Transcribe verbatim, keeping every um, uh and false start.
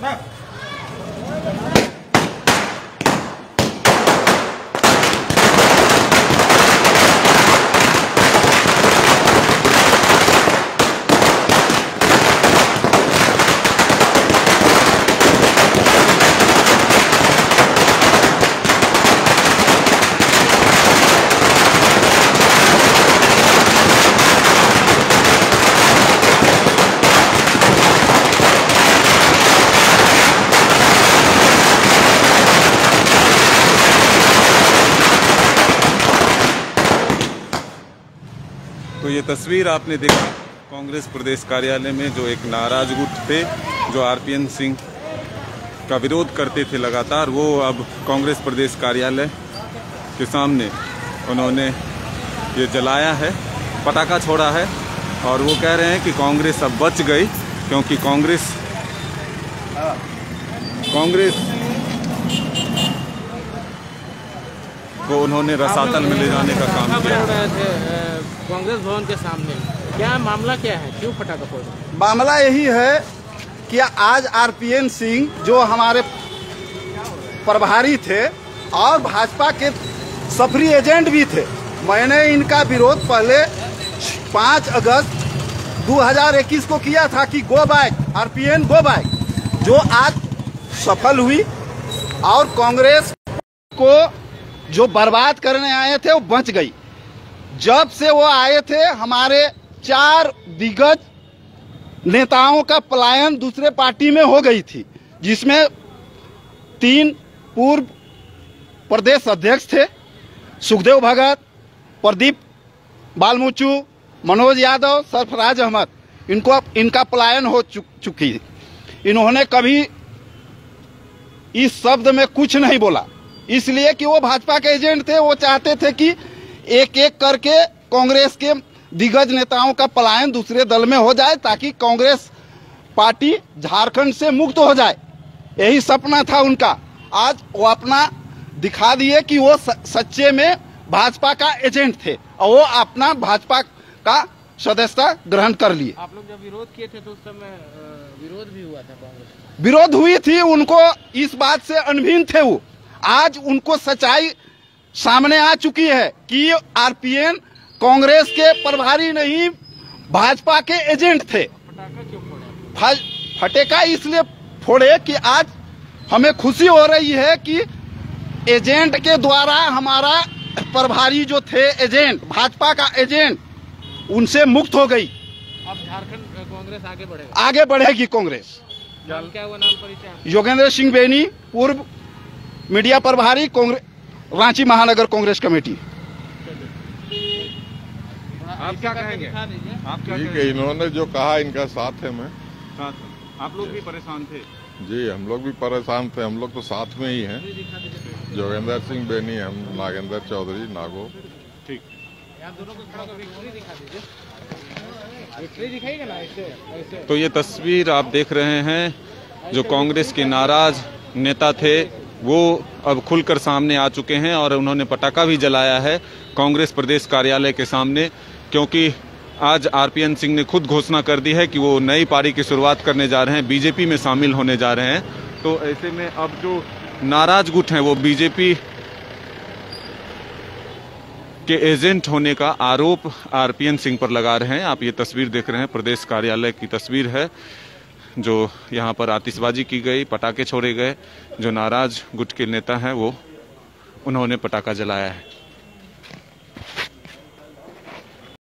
तो ये तस्वीर आपने देखी कांग्रेस प्रदेश कार्यालय में, जो एक नाराज गुट थे जो आरपीएन सिंह का विरोध करते थे लगातार, वो अब कांग्रेस प्रदेश कार्यालय के सामने उन्होंने ये जलाया है, पटाखा छोड़ा है। और वो कह रहे हैं कि कांग्रेस अब बच गई, क्योंकि कांग्रेस कांग्रेस को उन्होंने रसातल में ले जाने का काम किया। कांग्रेस भवन के सामने क्या मामला क्या है, क्यों पटाखा फोड़? मामला यही है कि आज आरपीएन सिंह जो हमारे प्रभारी थे और भाजपा के सफरी एजेंट भी थे, मैंने इनका विरोध पहले पाँच अगस्त दो हज़ार इक्कीस को किया था कि go back RPN go back, जो आज सफल हुई और कांग्रेस को जो बर्बाद करने आए थे वो बच गई। जब से वो आए थे हमारे चार दिग्गज नेताओं का पलायन दूसरे पार्टी में हो गई थी, जिसमें तीन पूर्व प्रदेश अध्यक्ष थे, सुखदेव भगत, प्रदीप बालमुचू, मनोज यादव, सरफराज अहमद। इनको इनका पलायन हो चुक, चुकी इन्होंने कभी इस शब्द में कुछ नहीं बोला, इसलिए कि वो भाजपा के एजेंट थे। वो चाहते थे कि एक एक करके कांग्रेस के दिग्गज नेताओं का पलायन दूसरे दल में हो जाए, ताकि कांग्रेस पार्टी झारखंड से मुक्त हो जाए। यही सपना था उनका। आज वो अपना दिखा दिए कि वो सच्चे में भाजपा का एजेंट थे और वो अपना भाजपा का सदस्यता ग्रहण कर लिए। आप लोग जब विरोध किए थे तो उस समय विरोध भी हुआ था, कांग्रेस विरोध हुई थी, उनको इस बात से अनभिन्न थे। वो आज उनको सच्चाई सामने आ चुकी है कि आरपीएन कांग्रेस के प्रभारी नहीं, भाजपा के एजेंट थे। पटाखा क्यों फोड़े? फटेका इसलिए फोड़े कि आज हमें खुशी हो रही है कि एजेंट के द्वारा हमारा प्रभारी जो थे एजेंट, भाजपा का एजेंट, उनसे मुक्त हो गई। अब झारखंड कांग्रेस आगे बढ़ेगा, आगे बढ़ेगी कांग्रेस। नाम क्या हुआ, नाम परिचय? योगेंद्र सिंह बेनी, पूर्व मीडिया प्रभारी, कांग्रेस रांची महानगर कांग्रेस कमेटी। आप क्या कहेंगे? आप क्या ठीक है, इन्होंने जो कहा इनका साथ है। मैं साथ। आप लोग भी परेशान थे? जी, हम लोग भी परेशान थे। हम लोग तो साथ में ही हैं। जोगेंद्र सिंह बेनी, हम नागेंद्र चौधरी नागो। ठीक, आप दोनों को खड़ा करके विक्ट्री दिखा दीजिए, विक्ट्री दिखाइएगा ना ऐसे ऐसे। तो ये तस्वीर आप देख रहे हैं, जो कांग्रेस के नाराज नेता थे वो अब खुलकर सामने आ चुके हैं और उन्होंने पटाखा भी जलाया है कांग्रेस प्रदेश कार्यालय के सामने, क्योंकि आज आरपीएन सिंह ने खुद घोषणा कर दी है कि वो नई पारी की शुरुआत करने जा रहे हैं, बीजेपी में शामिल होने जा रहे हैं। तो ऐसे में अब जो नाराज गुट हैं वो बीजेपी के एजेंट होने का आरोप आरपीएन सिंह पर लगा रहे हैं। आप ये तस्वीर देख रहे हैं, प्रदेश कार्यालय की तस्वीर है, जो यहाँ पर आतिशबाजी की गई, पटाखे छोड़े गए। जो नाराज गुट के नेता हैं वो उन्होंने पटाखा जलाया है।